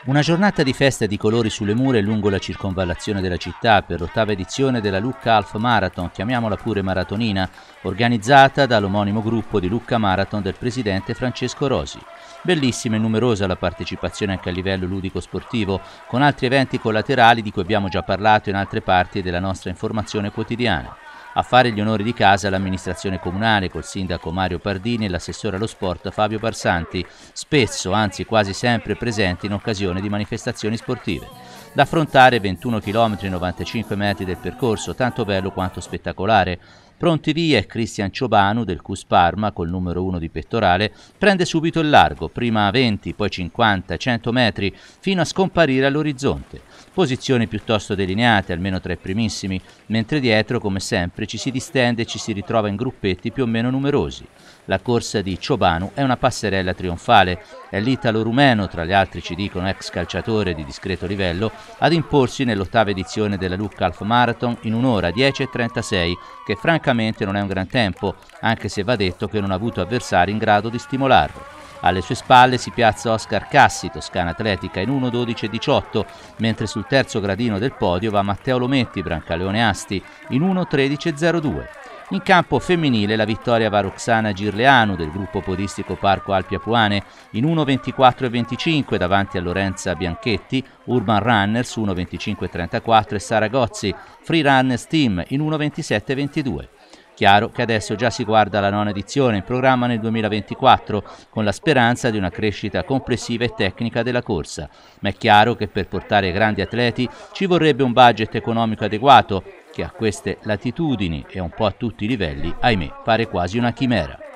Una giornata di festa di colori sulle mura e lungo la circonvallazione della città per l'8ª edizione della Lucca Half Marathon, chiamiamola pure maratonina, organizzata dall'omonimo gruppo di Lucca Marathon del presidente Francesco Rosi. Bellissima e numerosa la partecipazione anche a livello ludico-sportivo, con altri eventi collaterali di cui abbiamo già parlato in altre parti della nostra informazione quotidiana. A fare gli onori di casa l'amministrazione comunale col sindaco Mario Pardini e l'assessore allo sport Fabio Barsanti, spesso, anzi quasi sempre presenti in occasione di manifestazioni sportive. Da affrontare 21 km e 95 metri del percorso, tanto bello quanto spettacolare. Pronti via e Cristian Ciobanu del CUS Parma, col numero 1 di pettorale, prende subito il largo, prima 20, poi 50, 100 metri, fino a scomparire all'orizzonte. Posizioni piuttosto delineate, almeno tra i primissimi, mentre dietro, come sempre, ci si distende e ci si ritrova in gruppetti più o meno numerosi. La corsa di Ciobanu è una passerella trionfale. È l'italo-rumeno, tra gli altri ci dicono ex calciatore di discreto livello, ad imporsi nell'8ª edizione della Lucca Half Marathon in 1 ora 10:36, che francamente non è un gran tempo, anche se va detto che non ha avuto avversari in grado di stimolarlo. Alle sue spalle si piazza Oscar Cassi, toscana atletica, in 1:12:18, mentre sul terzo gradino del podio va Matteo Lometti, Brancaleone Asti, in 1:13:02. In campo femminile la vittoria va a Roxana Girleanu del gruppo podistico Parco Alpi Apuane in 1:24:25 davanti a Lorenza Bianchetti, Urban Runners 1:25:34 e Sara Gozzi, Free Runners Team in 1:27:22. Chiaro che adesso già si guarda alla 9ª edizione in programma nel 2024 con la speranza di una crescita complessiva e tecnica della corsa, ma è chiaro che per portare grandi atleti ci vorrebbe un budget economico adeguato che a queste latitudini e un po' a tutti i livelli, ahimè, pare quasi una chimera.